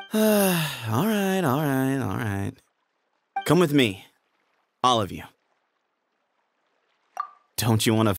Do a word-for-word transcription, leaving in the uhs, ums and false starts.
all right, all right, all right. Come with me. All of you. Don't you want to